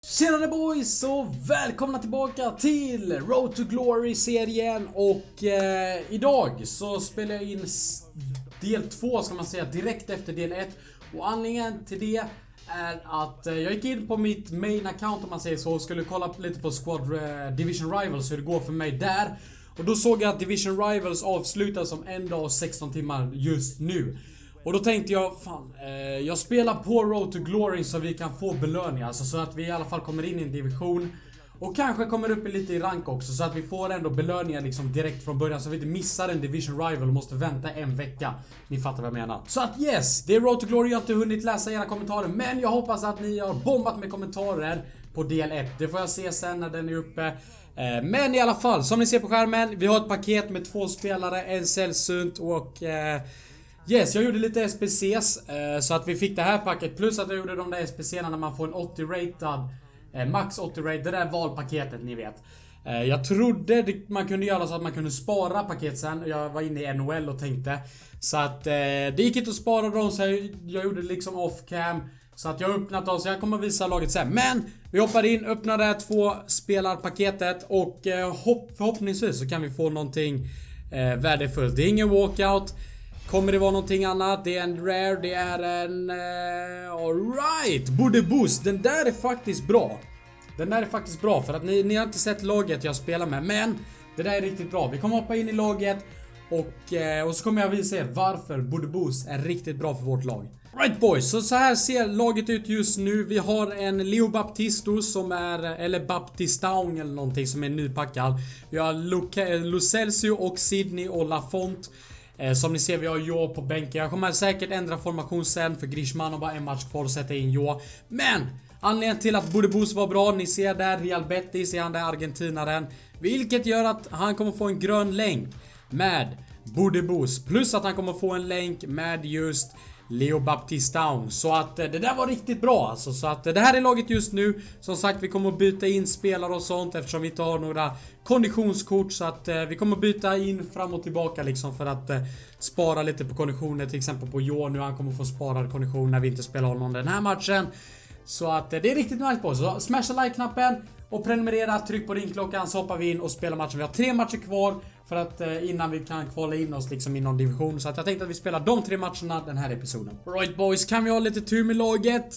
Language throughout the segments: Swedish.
Tjena boys och välkomna tillbaka till Road to Glory-serien. Och idag så spelar jag in del 2 ska man säga, direkt efter del 1. Och anledningen till det är att jag gick in på mitt main account om man säger så och skulle kolla lite på Squad Division Rivals, hur det går för mig där. Och då såg jag att Division Rivals avslutas om 1 dag och 16 timmar just nu. Och då tänkte jag, fan, jag spelar på Road to Glory så vi kan få belöningar. Alltså så att vi i alla fall kommer in i en division. Och kanske kommer upp lite i rank också. Så att vi får ändå belöningar liksom direkt från början. Så vi inte missar en Division Rival och måste vänta en vecka. Ni fattar vad jag menar. Så att yes, det är Road to Glory. Jag har inte hunnit läsa era kommentarer. Men jag hoppas att ni har bombat med kommentarer på del 1. Det får jag se sen när den är uppe. Men i alla fall, som ni ser på skärmen. Vi har ett paket med 2 spelare, en sällsynt och... yes, jag gjorde lite SPCs så att vi fick det här paket. Plus att jag gjorde de där SPCerna när man får en 80-ratad max 80-rate. Det där valpaketet ni vet. Jag trodde man kunde göra så att man kunde spara paket sen. Jag var inne i NHL och tänkte. Så att det gick inte att spara dem. Så jag gjorde det liksom off cam. Så att jag har öppnat dem. Så jag kommer att visa laget sen. Men vi hoppar in, öppnar det här 2 spelarpaketet. Och förhoppningsvis så kan vi få någonting värdefullt. Det är ingen walkout. Kommer det vara någonting annat? Det är en rare, det är en... alright! Borde boost. Den där är faktiskt bra. Den där är faktiskt bra för att ni har inte sett laget jag spelar med. Men det där är riktigt bra. Vi kommer hoppa in i laget. Och så kommer jag visa er varför Borde boost är riktigt bra för vårt lag. Right boys, så här ser laget ut just nu. Vi har en Leo Baptisto som är, eller Baptistaung eller någonting som är nypackad. Vi har Lo Celso och Sidney och Lafont. Som ni ser, vi har Jo på bänken. Jag kommer säkert ändra formation sen för Griezmann och bara en match kvar och sätta in Jo. Men anledningen till att Borde boost var bra, ni ser där Real Betis, är han där argentinaren. Vilket gör att han kommer få en grön länk med Borde boost. Plus att han kommer få en länk med just Leo Baptistaung. Så att det där var riktigt bra alltså. Så att det här är laget just nu. Som sagt, vi kommer att byta in spelare och sånt eftersom vi inte har några konditionskort. Så att vi kommer att byta in fram och tillbaka liksom för att spara lite på konditioner. Till exempel på Jo nu, han kommer få sparad kondition när vi inte spelar honom den här matchen. Så att det är riktigt nice på. Så smasha like-knappen och prenumerera, tryck på ringklockan så hoppar vi in och spelar matchen. Vi har 3 matcher kvar för att innan vi kan kvala in oss liksom i någon division. Så att jag tänkte att vi spelar de 3 matcherna den här episoden. Right boys, kan vi ha lite tur med laget?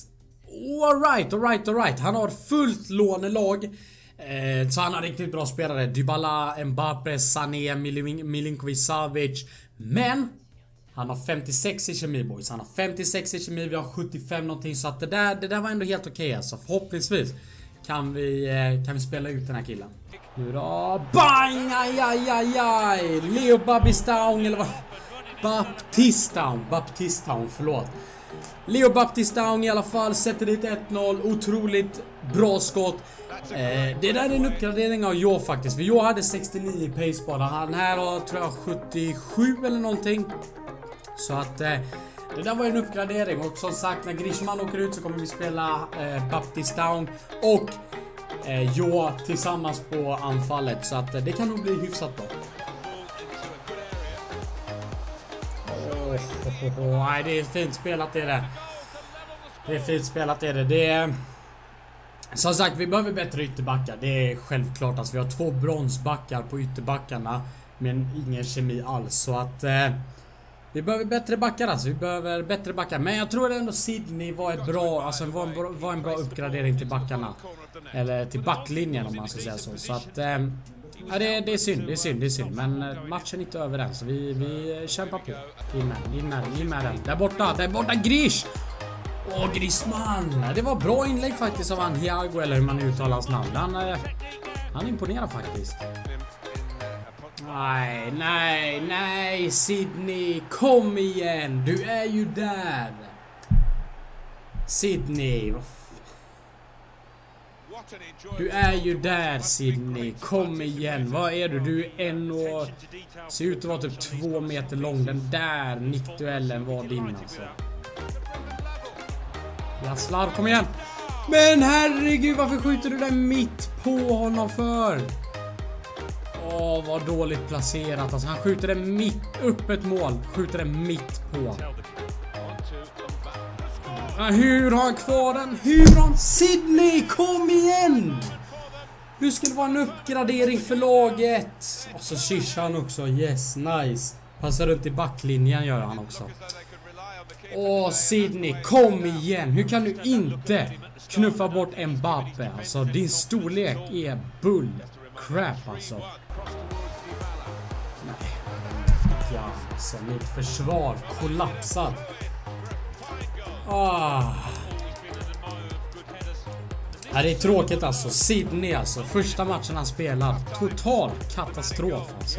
Alright. Han har fullt lånelag. Så han har riktigt bra spelare. Dybala, Mbappé, Sané, Milinkovic, Savic. Men han har 56 i kemi boys. Han har 56 i kemi, vi har 75 någonting. Så att det där var ändå helt okej alltså. Förhoppningsvis kan vi spela ut den här killen. Nu då, bang, aj. Leo Baptistaung eller vad? Baptistaung, förlåt. Leo Baptistaung i alla fall sätter dit 1-0, otroligt bra skott. Det där är en uppgradering av Jo faktiskt. För Jo hade 69 i pace bara. Han här har tror jag 77 eller någonting. Så att det där var en uppgradering. Och som sagt, när Griezmann åker ut så kommer vi spela Baptistaung och Jo tillsammans på anfallet. Så att det kan nog bli hyfsat bra. Nej, det är fint spelat det där. Det är fint spelat det är... Som sagt, vi behöver bättre ytterbackar. Det är självklart. Alltså, vi har 2 bronsbackar på ytterbackarna. Men ingen kemi alls. Så att... vi behöver bättre backar alltså. Vi behöver bättre backar. Men jag tror ändå Sidney var ett bra... Alltså var en bra uppgradering till backarna. Eller till backlinjen om man ska säga så. Så att... ja, det är synd. Men matchen är inte över än. Så vi kämpar på. In med den. Där borta Grish! Griezmann! Det var bra inlägg faktiskt av han Hiago, eller hur man uttalar hans namn. Han imponerar faktiskt. Nej, Sidney, kom igen. Du är ju där. Sidney. Du är ju där, Sidney. Kom igen. Vad är du? Du är och ser ut att vara typ 2 meter lång. Den där nickduellen var din alltså. Jasslar, kom igen. Men herregud, varför skjuter du där mitt på honom för? Vad dåligt placerat. Alltså, han skjuter den mitt upp ett mål. Skjuter den mitt på. Hur har han kvar den? Hur har Sydney? Kom igen! Hur ska det vara en uppgradering för laget? Och så kyssar han också. Yes, nice. Passar runt i backlinjen gör han också. Åh, Sydney, kom igen. Hur kan du inte knuffa bort Mbappé? Alltså, din storlek är bull crap alltså. Nej. Ja, så mitt försvar kollapsat. Ja, det är tråkigt alltså. Sydney alltså. Första matchen han spelar. Total katastrof alltså.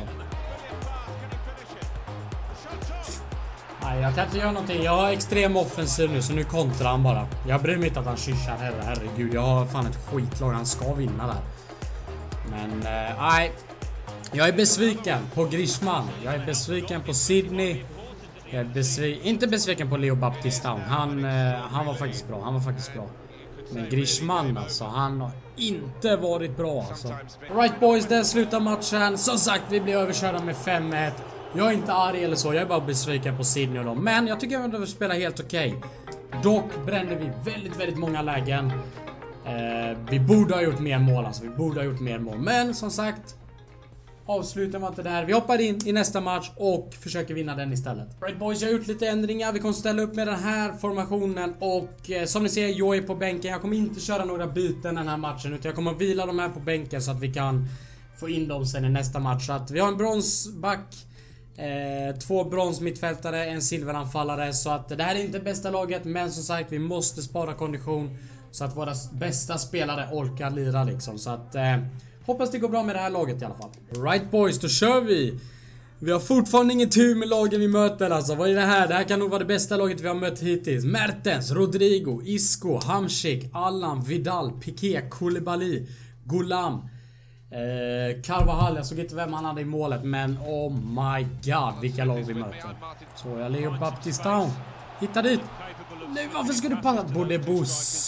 Nej, jag kan inte göra någonting. Jag har extrem offensiv nu så nu kontrar han bara. Jag bryr mig inte att han kyssar. Herregud, jag har fan ett skitlag. Han ska vinna där. Men nej. Jag är besviken på Griezmann. Jag är besviken på Sydney. Jag är inte besviken på Leo Baptista. Han var faktiskt bra. Han var faktiskt bra. Men Griezmann alltså, han har inte varit bra alltså. Alright boys, där slutar matchen. Som sagt, vi blir överkörda med 5-1. Jag är inte arg eller så, jag är bara besviken på Sydney och dem. Men jag tycker att vi spelar helt okej. Dock brände vi väldigt många lägen. Vi borde ha gjort mer mål alltså, vi borde ha gjort mer mål. Men som sagt, avslutar man inte där. Vi hoppar in i nästa match och försöker vinna den istället. Right boys, jag har gjort lite ändringar. Vi kommer ställa upp med den här formationen. Och som ni ser, jag är på bänken. Jag kommer inte köra några byten den här matchen, utan jag kommer att vila de här på bänken så att vi kan få in dem sen i nästa match. Så att vi har en bronsback, 2 brons mittfältare, en silveranfallare. Så att det här är inte bästa laget, men som sagt, vi måste spara kondition så att våra bästa spelare orkar lira liksom. Så att hoppas det går bra med det här laget i alla fall. Right boys, då kör vi. Vi har fortfarande ingen tur med lagen vi möter alltså. Vad är det här? Det här kan nog vara det bästa laget vi har mött hittills. Mertens, Rodrigo, Isco, Hamsik, Allan, Vidal, Piqué, Koulibaly, Gulam, Carvajal. Jag såg inte vem han hade i målet, men oh my god, vilka lag vi möter. Så jag Leo Baptista. Hitta dit. Nej, varför ska du passa? Bodebus.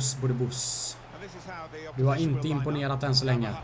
Du har inte imponerat än så länge.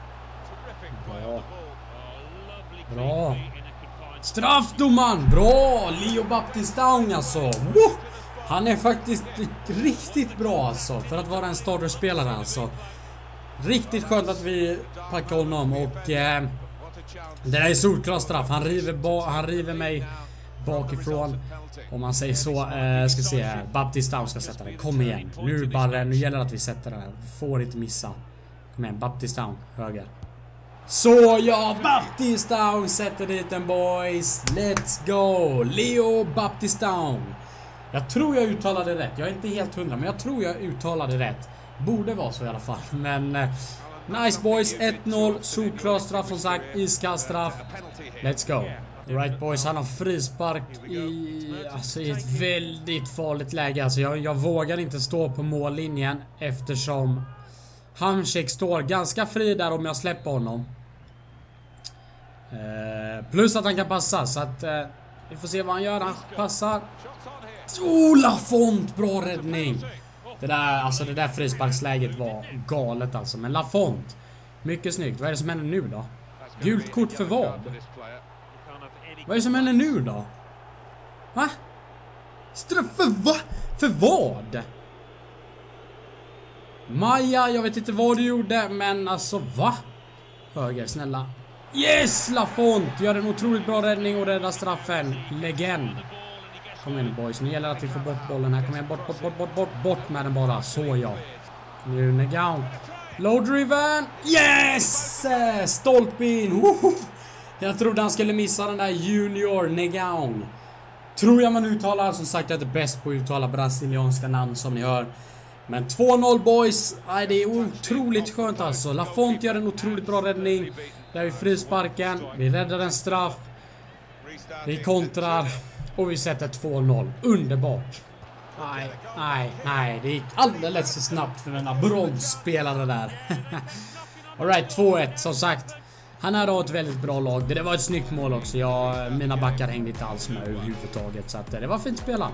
Bra. Straffdomaren. Bra. Leo Baptista alltså. Woo! Han är faktiskt riktigt bra alltså. För att vara en starterspelare alltså. Riktigt skönt att vi packar honom. Och det där är solklar straff. Han river mig bakifrån. Om man säger så. Ska se här. Baptista ska sätta den. Kom igen. Nu gäller det att vi sätter den. Får inte missa. Kom igen. Baptista höger. Så ja, Baptista sätter dit den boys. Let's go. Leo Baptista. Jag tror jag uttalade rätt. Jag är inte helt 100, men jag tror jag uttalade rätt. Borde vara så i alla fall. Men nice boys. 1-0. Solklar straff som sagt. Iskall straff. Let's go. Right boys, han har frispark i ett väldigt farligt läge. Alltså jag vågar inte stå på mållinjen eftersom Hamsik står ganska fri där om jag släpper honom. Plus att han kan passa, så att vi får se vad han gör. Han passar. Lafont, bra räddning. Det där frisparksläget var galet alltså. Men Lafont, mycket snyggt. Vad är det som händer nu då? Gult kort för vad? Vad är det som händer nu då? Va? Straff för vad? För vad? Maja, jag vet inte vad du gjorde, men alltså va? Höger, snälla. Yes, Lafont gör en otroligt bra räddning och räddar straffen. Legend. Kom igen boys, nu gäller det att vi får bort bollen här. Kom igen, bort med den bara. Så ja. Nu Negaun. Low driven. Yes! Stolpin. Jag trodde han skulle missa den där Junior Negaun. Tror jag man uttalar. Som sagt, jag är inte bäst på att uttala brasilianska namn som ni hör. Men 2-0 boys. Aj, det är otroligt skönt alltså. Lafont gör en otroligt bra räddning. Där vi frisparken. Vi räddar en straff. Vi kontrar. Och vi sätter 2-0. Underbart. Nej. Det gick alldeles för snabbt för denna bronsspelare där. Alright, 2-1 som sagt. Han hade ett väldigt bra lag. Det var ett snyggt mål också. Mina backar hängde inte alls med överhuvudtaget. Så att det var fint spelat.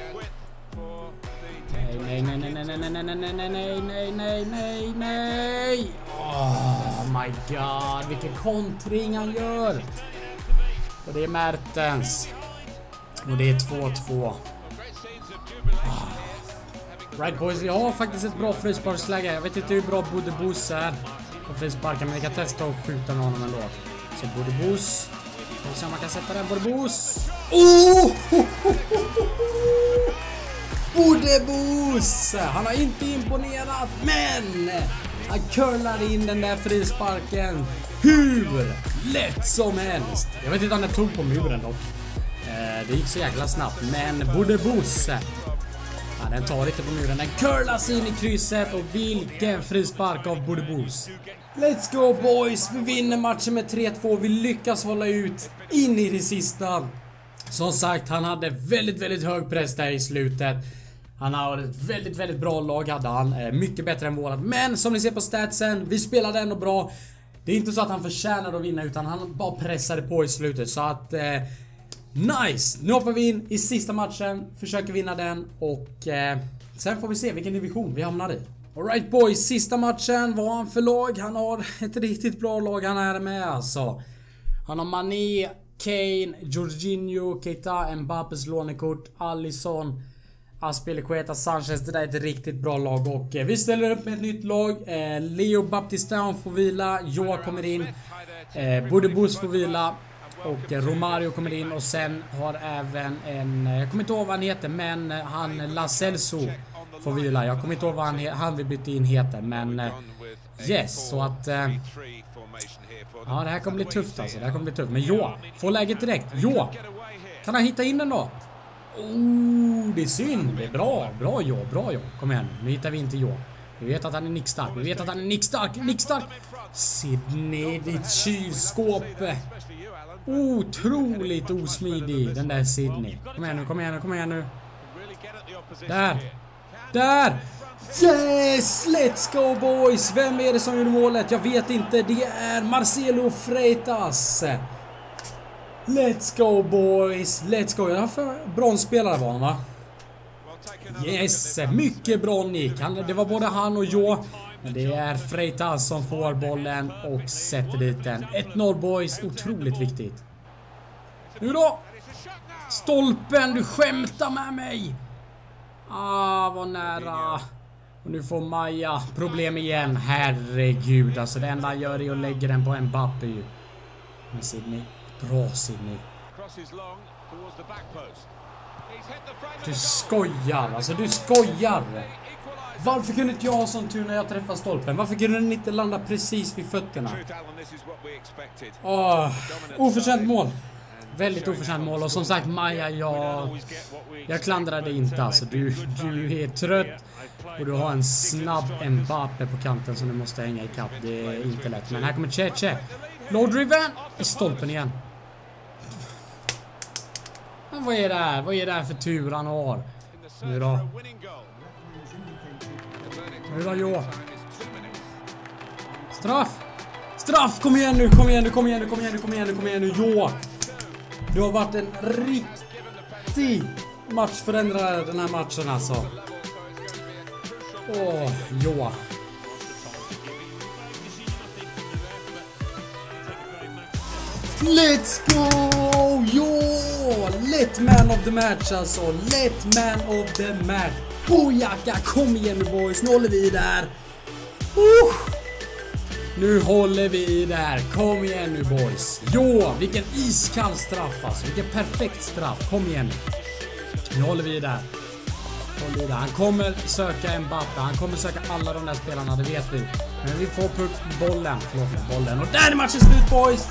Nej. Oh my god. Vilken kontring han gör. Och det är Mertens. Och det är 2-2. Right boys, vi har faktiskt ett bra frisparksläge. Jag vet inte hur bra Budebus är på frisparken, men vi kan testa att skjuta med honom ändå. Så Budebus. Vi ser om man kan sätta den. Budebus. Budebus! Han har inte imponerat, men han curlar in den där frisparken hur lätt som helst. Jag vet inte om han tog på muren dock. Det gick så jäkla snabbt, men Budebus, ja, den tar inte på muren. Den curlas in i krysset, och vilken frispark av Budebus. Let's go boys, vi vinner matchen med 3-2. Vi lyckas hålla ut in i det sista. Som sagt, han hade väldigt hög press där i slutet. Han har ett väldigt bra lag, hade han. Mycket bättre än vårat. Men som ni ser på statsen, vi spelade ändå bra. Det är inte så att han förtjänar att vinna, utan han bara pressade på i slutet. Så att, nice! Nu hoppar vi in i sista matchen, försöker vinna den. Och sen får vi se vilken division vi hamnar i. Alright boys, sista matchen, vad har han för lag? Han har ett riktigt bra lag han är med alltså. Han har Mané, Kane, Jorginho, Keita, Mbappes lånekort, Alisson, Azpilicueta, Sanchez. Det där är ett riktigt bra lag, och vi ställer upp med ett nytt lag. Leo Baptista får vila, Joa kommer in, Budebus får vila och Romario kommer in, och sen har även en, jag kommer inte ihåg vad han heter, men han La Celso får vila. Jag kommer inte ihåg vad han vill byta in heter, men yes, så att ja, det här kommer bli tufft alltså. Det här kommer bli tufft. Men Joa får läget direkt. Joa, kan han hitta in den då? Det är synd. Det är bra Joa, bra Joa. Kom igen nu hittar vi inte Joa. Vi vet att han är nickstark. Nickstark. Sydney, ditt kylskåp. Otroligt osmidig den där Sydney. Kom igen nu. Där! Yes! Let's go boys! Vem är det som gjorde målet? Jag vet inte. Det är Marcelo Freitas. Let's go boys! Let's go! Jag har för bronsspelare var han, va? Yes! Mycket bronnick. Det var både han och jag. Men det är Freitas som får bollen och sätter dit den. 1-0 boys. Otroligt viktigt. Nu då! Stolpen, du skämtar med mig! Vad nära. Och nu får Maja problem igen. Herregud, alltså det enda han gör är att lägga den på Mbappé ju. Men Sydney, bra Sydney. Du skojar, alltså du skojar. Varför kunde inte jag ha sån tur när jag träffade stolpen? Varför kunde den inte landa precis vid fötterna? Oförtjänt mål. Väldigt oförtjänt mål, och som sagt Maja, jag klandrar dig inte alltså. Du är trött och du har en snabb Mbappé på kanten som du måste hänga i kapp. Det är inte lätt, men här kommer Cheche. Low driven i stolpen igen. Men vad är det här? Vad är det här för tur han har? Nu då Jo. Straff, kom igen nu Jo. Du har varit en riktig matchförändrare den här matchen alltså. Joa. Let's go! Let man of the match alltså. Let man of the match. Bojaka, kom igen nu boys. Nu håller vi där. Nu håller vi där. Kom igen nu boys. Vilken iskall straff alltså. Vilken perfekt straff. Kom igen. Nu håller vi där. Han kommer söka Mbappé. Han kommer söka alla de där spelarna, det vet vi. Men vi får bollen. Och där är matchen slut boys.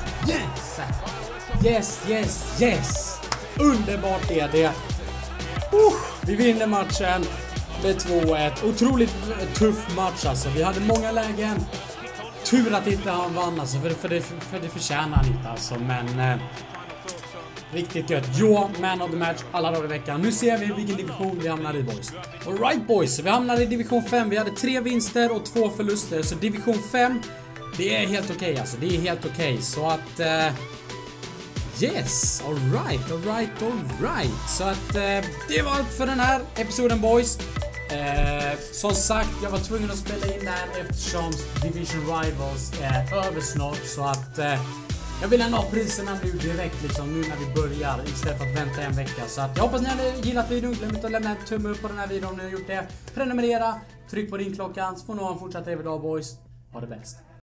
Yes. Underbart är det. Vi vinner matchen med 2-1. Otroligt tuff match alltså. Vi hade många lägen. Tur att inte han vann alltså, för det förtjänar han inte alltså, men riktigt gött. Man of the match alla dagar i veckan. Nu ser vi vilken division vi hamnar i boys. Alright boys, vi hamnar i division 5. Vi hade 3 vinster och 2 förluster, så division 5, det är helt okej alltså. Det är helt okej, så att yes, alright. Så att det var allt för den här episoden boys. Som sagt, jag var tvungen att spela in där eftersom Division Rivals är över snart. Så att jag vill ändå ha priserna nu direkt liksom, nu när vi börjar istället för att vänta en vecka. Så att jag hoppas ni har gillat videon. Glöm inte att lämna en tumme upp på den här videon om ni har gjort det. Prenumerera, tryck på ringklockan så får ni ha en fortsatt trevlig dag boys. Ha det bäst.